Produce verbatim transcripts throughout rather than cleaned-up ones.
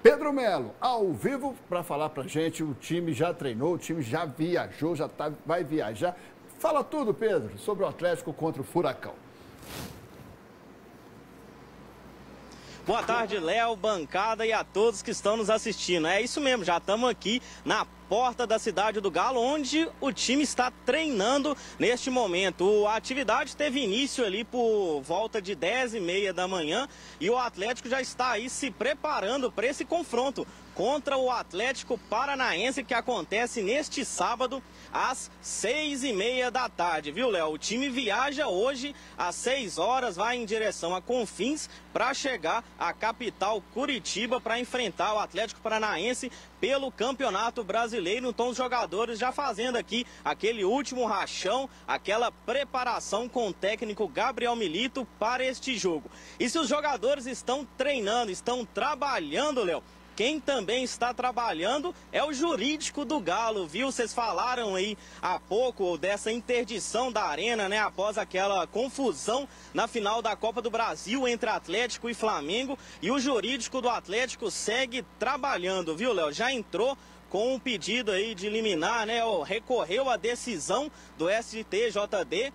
Pedro Melo, ao vivo, para falar para a gente, o time já treinou, o time já viajou, já tá, vai viajar. Fala tudo, Pedro, sobre o Atlético contra o Furacão. Boa tarde, Léo, bancada e a todos que estão nos assistindo. É isso mesmo, já estamos aqui na porta da cidade do Galo, onde o time está treinando neste momento. A atividade teve início ali por volta de dez e meia da manhã e o Atlético já está aí se preparando para esse confronto contra o Atlético Paranaense, que acontece neste sábado às seis e meia da tarde, viu, Léo? O time viaja hoje às seis horas, vai em direção a Confins para chegar à capital Curitiba para enfrentar o Atlético Paranaense pelo Campeonato Brasileiro. Então os jogadores já fazendo aqui aquele último rachão, aquela preparação com o técnico Gabriel Milito para este jogo. E se os jogadores estão treinando, estão trabalhando, Léo, quem também está trabalhando é o jurídico do Galo, viu? Vocês falaram aí há pouco dessa interdição da arena, né? Após aquela confusão na final da Copa do Brasil entre Atlético e Flamengo. E o jurídico do Atlético segue trabalhando, viu, Léo? Já entrou com um pedido aí de liminar, né? Recorreu à decisão do S T J D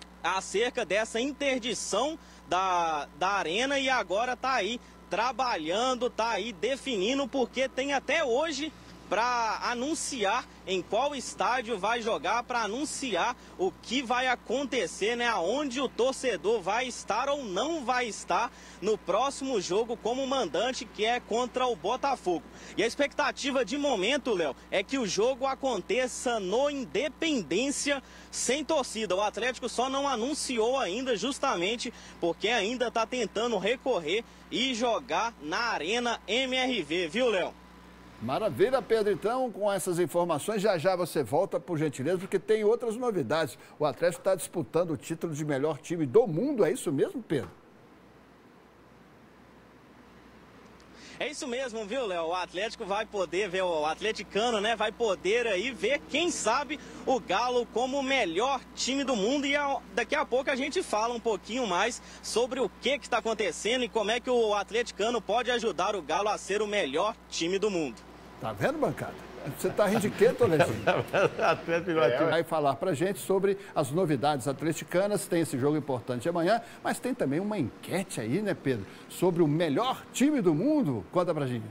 acerca dessa interdição da, da arena e agora está aí trabalhando, tá aí definindo, porque tem até hoje para anunciar em qual estádio vai jogar, para anunciar o que vai acontecer, né? Aonde o torcedor vai estar ou não vai estar no próximo jogo como mandante, que é contra o Botafogo. E a expectativa de momento, Léo, é que o jogo aconteça no Independência sem torcida. O Atlético só não anunciou ainda, justamente porque ainda está tentando recorrer e jogar na Arena M R V, viu, Léo? Maravilha, Pedro. Então, com essas informações, já já você volta, por gentileza, porque tem outras novidades. O Atlético está disputando o título de melhor time do mundo, é isso mesmo, Pedro? É isso mesmo, viu, Léo? O Atlético vai poder ver, o atleticano, né, vai poder aí ver, quem sabe, o Galo como o melhor time do mundo. E daqui a pouco a gente fala um pouquinho mais sobre o que está acontecendo e como é que o atleticano pode ajudar o Galo a ser o melhor time do mundo. Tá vendo, bancada? Você tá rindo de quê, Tolezinho? É, vai falar pra gente sobre as novidades atleticanas. Tem esse jogo importante amanhã, mas tem também uma enquete aí, né, Pedro? Sobre o melhor time do mundo. Conta pra gente.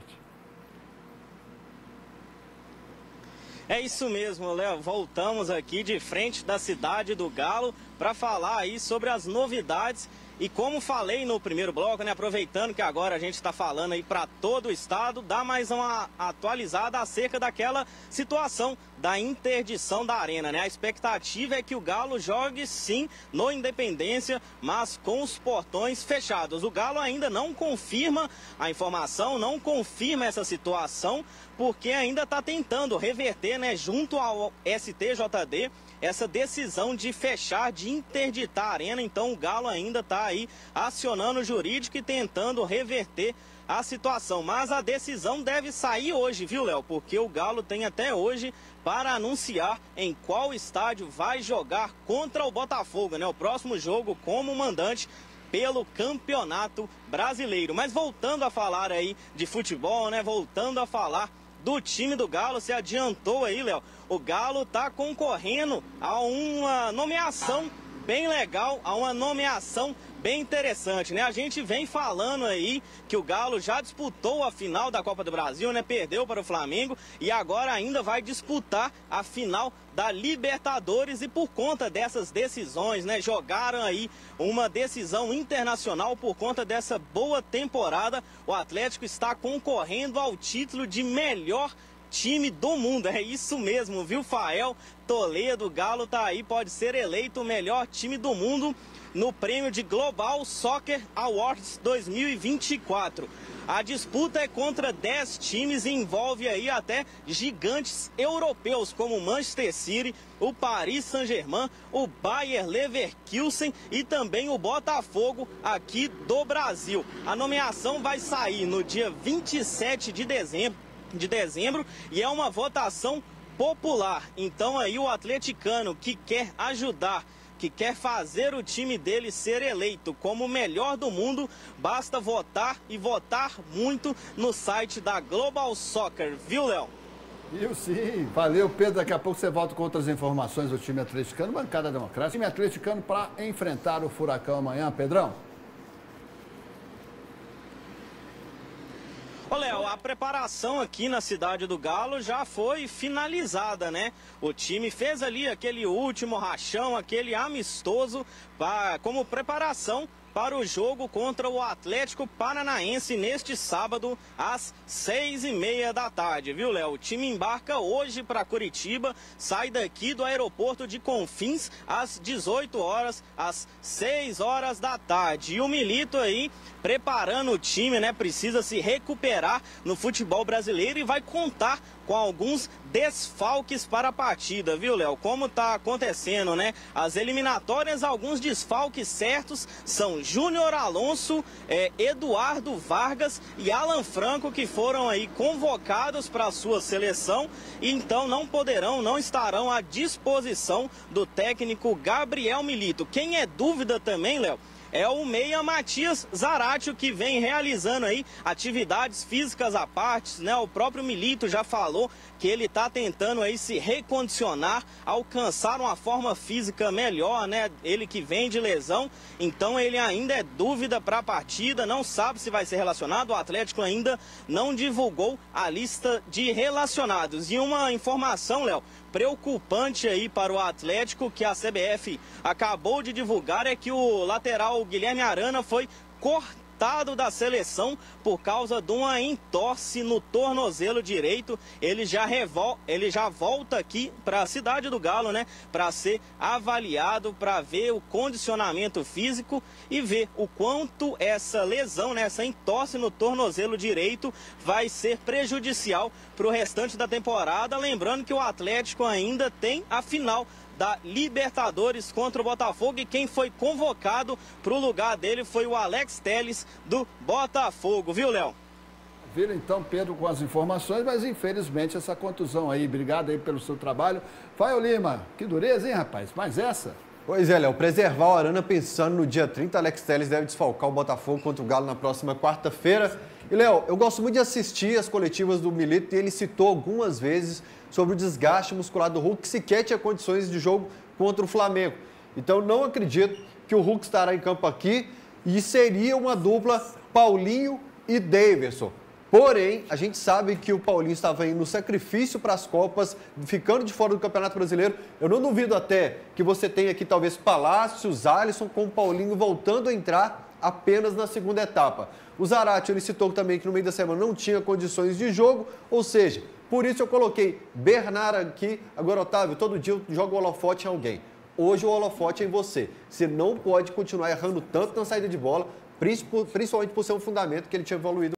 É isso mesmo, Léo. Voltamos aqui de frente da cidade do Galo para falar aí sobre as novidades. E como falei no primeiro bloco, né, aproveitando que agora a gente está falando aí para todo o estado, dá mais uma atualizada acerca daquela situação da interdição da arena, né? A expectativa é que o Galo jogue sim no Independência, mas com os portões fechados. O Galo ainda não confirma a informação, não confirma essa situação, porque ainda está tentando reverter, né, junto ao S T J D, essa decisão de fechar, de interditar a arena. Então o Galo ainda está aí acionando o jurídico e tentando reverter a situação. Mas a decisão deve sair hoje, viu, Léo? Porque o Galo tem até hoje para anunciar em qual estádio vai jogar contra o Botafogo, né? O próximo jogo como mandante pelo Campeonato Brasileiro. Mas voltando a falar aí de futebol, né? Voltando a falar do time do Galo, se adiantou aí, Léo. O Galo está concorrendo a uma nomeação bem legal, a uma nomeação bem interessante, né? A gente vem falando aí que o Galo já disputou a final da Copa do Brasil, né? Perdeu para o Flamengo e agora ainda vai disputar a final da Libertadores. E por conta dessas decisões, né? Jogaram aí uma decisão internacional por conta dessa boa temporada. O Atlético está concorrendo ao título de melhor time do mundo. É isso mesmo, viu, Fael? Toledo, o Galo tá aí, pode ser eleito o melhor time do mundo no prêmio de Global Soccer Awards dois mil e vinte e quatro. A disputa é contra dez times e envolve aí até gigantes europeus como o Manchester City, o Paris Saint-Germain, o Bayer Leverkusen e também o Botafogo aqui do Brasil. A nomeação vai sair no dia vinte e sete de dezembro, de dezembro e é uma votação popular. Então aí o atleticano que quer ajudar que quer fazer o time dele ser eleito como o melhor do mundo, basta votar e votar muito no site da Global Soccer, viu, Léo? Viu, sim. Valeu, Pedro. Daqui a pouco você volta com outras informações do time atleticano. Bancada Democrática. Time atleticano para enfrentar o Furacão amanhã, Pedrão. Ô, Léo, a preparação aqui na Cidade do Galo já foi finalizada, né? O time fez ali aquele último rachão, aquele amistoso, pra, como preparação para o jogo contra o Atlético Paranaense neste sábado, às seis e meia da tarde, viu, Léo? O time embarca hoje para Curitiba, sai daqui do aeroporto de Confins às dezoito horas, às seis horas da tarde. E o Milito aí preparando o time, né? Precisa se recuperar no futebol brasileiro e vai contar com alguns desfalques para a partida, viu, Léo? Como tá acontecendo, né? As eliminatórias, alguns desfalques certos são Júnior Alonso, é, Eduardo Vargas e Alan Franco, que foram aí convocados para a sua seleção, e então não poderão, não estarão à disposição do técnico Gabriel Milito. Quem é dúvida também, Léo, é o meia Matias Zaratio, que vem realizando aí atividades físicas à parte, né? O próprio Milito já falou que ele está tentando aí se recondicionar, alcançar uma forma física melhor, né? Ele que vem de lesão, então ele ainda é dúvida para a partida, não sabe se vai ser relacionado. O Atlético ainda não divulgou a lista de relacionados. E uma informação, Léo, preocupante aí para o Atlético, que a C B F acabou de divulgar, é que o lateral Guilherme Arana foi cortado da seleção por causa de uma entorse no tornozelo direito. Ele já, revol... ele já volta aqui para a Cidade do Galo, né, para ser avaliado, para ver o condicionamento físico e ver o quanto essa lesão, né, essa entorse no tornozelo direito vai ser prejudicial para o restante da temporada. Lembrando que o Atlético ainda tem a final da Libertadores contra o Botafogo, e quem foi convocado para o lugar dele foi o Alex Telles do Botafogo, viu, Léo? Vira então, Pedro, com as informações, mas infelizmente essa contusão aí. Obrigado aí pelo seu trabalho. Fael Lima, que dureza, hein, rapaz? Mas essa... Pois é, Léo, preservar o Arana pensando no dia trinta, Alex Telles deve desfalcar o Botafogo contra o Galo na próxima quarta-feira. E, Léo, eu gosto muito de assistir as coletivas do Milito, e ele citou algumas vezes sobre o desgaste muscular do Hulk, que sequer tinha condições de jogo contra o Flamengo. Então, não acredito que o Hulk estará em campo aqui, e seria uma dupla Paulinho e Daverson. Porém, a gente sabe que o Paulinho estava indo no sacrifício para as Copas, ficando de fora do Campeonato Brasileiro. Eu não duvido até que você tenha aqui talvez Palácios, Alisson, com o Paulinho voltando a entrar apenas na segunda etapa. O Zaratio, ele citou também que no meio da semana não tinha condições de jogo, ou seja, por isso eu coloquei Bernard aqui. Agora, Otávio, todo dia eu jogo o holofote em alguém. Hoje o holofote é em você. Você não pode continuar errando tanto na saída de bola, principalmente por ser um fundamento que ele tinha evoluído.